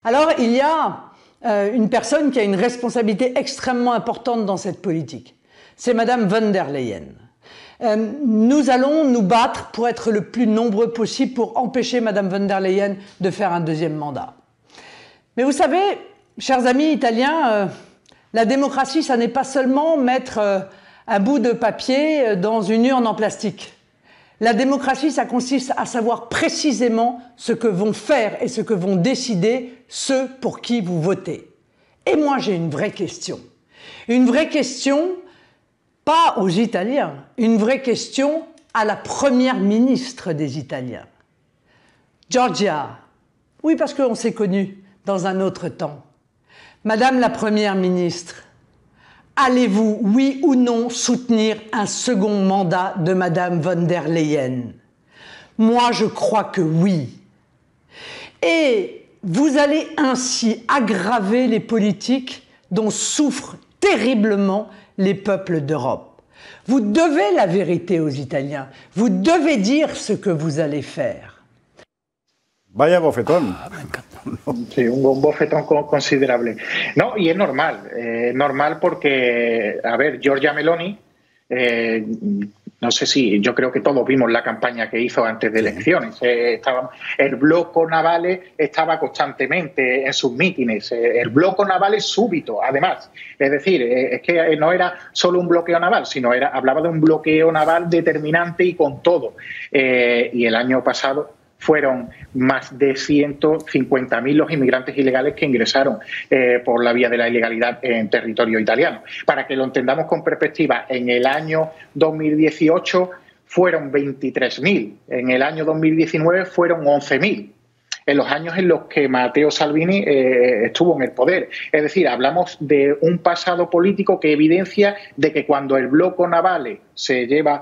Alors, il y a une personne qui a une responsabilité extrêmement importante dans cette politique. C'est Madame von der Leyen. Nous allons nous battre pour être le plus nombreux possible pour empêcher Madame von der Leyen de faire un deuxième mandat. Mais vous savez, chers amis italiens, la démocratie, ça n'est pas seulement mettre un bout de papier dans une urne en plastique. La démocratie, ça consiste à savoir précisément ce que vont faire et ce que vont décider ceux pour qui vous votez. Et moi, j'ai une vraie question. Une vraie question, pas aux Italiens, une vraie question à la première ministre des Italiens. Giorgia, oui, parce qu'on s'est connus dans un autre temps. Madame la première ministre, allez-vous, oui ou non, soutenir un second mandat de Madame von der Leyen? Moi, je crois que oui. Et vous allez ainsi aggraver les politiques dont souffrent terriblement les peuples d'Europe. Vous devez la vérité aux Italiens. Vous devez dire ce que vous allez faire. Vaya bofetón. Sí, un bofetón considerable. No, y es normal porque, a ver, Giorgia Meloni, no sé si, yo creo que todos vimos la campaña que hizo antes de elecciones. El bloco naval estaba constantemente en sus mítines. El bloco naval es súbito, además. Es decir, es que no era solo un bloqueo naval, sino hablaba de un bloqueo naval determinante y con todo. Y el año pasado fueron más de 150.000 los inmigrantes ilegales que ingresaron por la vía de la ilegalidad en territorio italiano. Para que lo entendamos con perspectiva, en el año 2018 fueron 23.000, en el año 2019 fueron 11.000. En los años en los que Matteo Salvini estuvo en el poder. Es decir, hablamos de un pasado político que evidencia de que cuando el bloco naval se lleva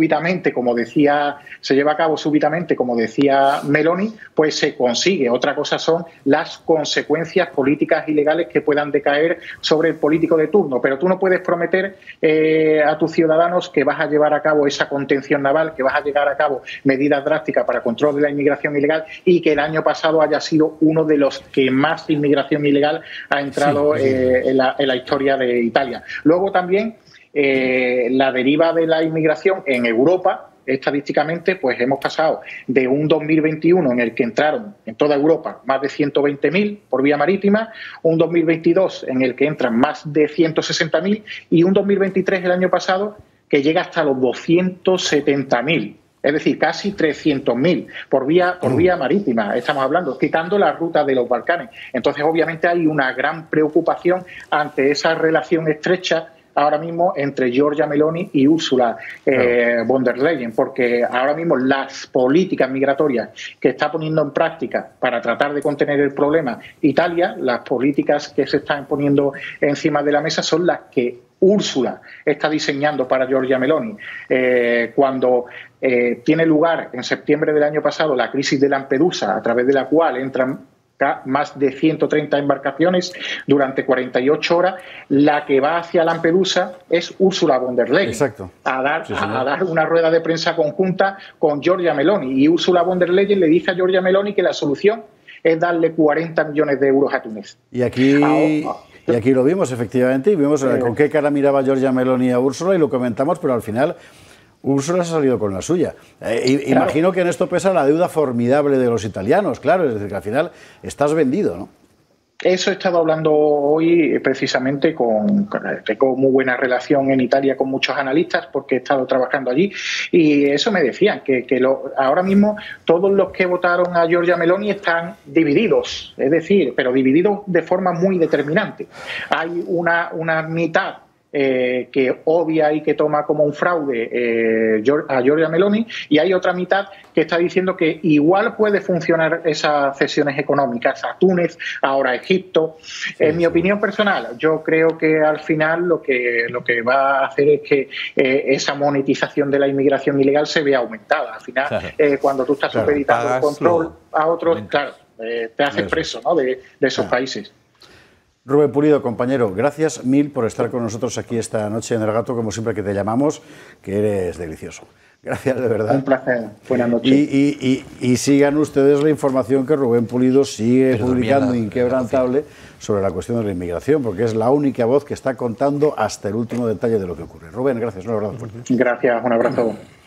a cabo súbitamente, como decía Meloni, pues se consigue. Otra cosa son las consecuencias políticas y legales que puedan decaer sobre el político de turno. Pero tú no puedes prometer a tus ciudadanos que vas a llevar a cabo esa contención naval, que vas a llevar a cabo medidas drásticas para control de la inmigración ilegal y que el año pasado haya sido uno de los que más inmigración ilegal ha entrado en la historia de Italia. Luego también la deriva de la inmigración en Europa, estadísticamente, pues hemos pasado de un 2021 en el que entraron en toda Europa más de 120.000 por vía marítima, un 2022 en el que entran más de 160.000 y un 2023 el año pasado que llega hasta los 270.000. Es decir, casi 300.000 por vía marítima, estamos hablando, quitando la ruta de los Balcanes. Entonces, obviamente, hay una gran preocupación ante esa relación estrecha ahora mismo entre Giorgia Meloni y Ursula von der Leyen, porque ahora mismo las políticas migratorias que está poniendo en práctica para tratar de contener el problema Italia, las políticas que se están poniendo encima de la mesa son las que Úrsula está diseñando para Giorgia Meloni. Cuando tiene lugar en septiembre del año pasado la crisis de Lampedusa, a través de la cual entran más de 130 embarcaciones durante 48 horas, la que va hacia Lampedusa es Ursula von der Leyen. Exacto. A dar una rueda de prensa conjunta con Giorgia Meloni. Y Ursula von der Leyen le dice a Giorgia Meloni que la solución es darle 40 millones de euros a Túnez. Y aquí lo vimos, efectivamente, y vimos con qué cara miraba Giorgia Meloni a Úrsula y lo comentamos, pero al final Úrsula se ha salido con la suya. Imagino que en esto pesa la deuda formidable de los italianos, claro, es decir, que al final estás vendido, ¿no? Eso he estado hablando hoy precisamente tengo muy buena relación en Italia con muchos analistas porque he estado trabajando allí y eso me decían, que ahora mismo todos los que votaron a Giorgia Meloni están divididos, es decir, pero divididos de forma muy determinante. Hay una mitad que odia y que toma como un fraude a Giorgia Meloni y hay otra mitad que está diciendo que igual puede funcionar esas cesiones económicas a Túnez, ahora a Egipto. En mi opinión personal, yo creo que al final lo que va a hacer es que esa monetización de la inmigración ilegal se vea aumentada. Al final, cuando tú estás supeditando el control a otros, te haces preso, ¿no?, de esos países. Rubén Pulido, compañero, gracias mil por estar con nosotros aquí esta noche en El Gato, como siempre que te llamamos, que eres delicioso. Gracias, de verdad. Un placer. Buenas noches. Y sigan ustedes la información que Rubén Pulido sigue publicando inquebrantable sobre la cuestión de la inmigración, porque es la única voz que está contando hasta el último detalle de lo que ocurre. Rubén, gracias. Un abrazo fuerte. Gracias, un abrazo.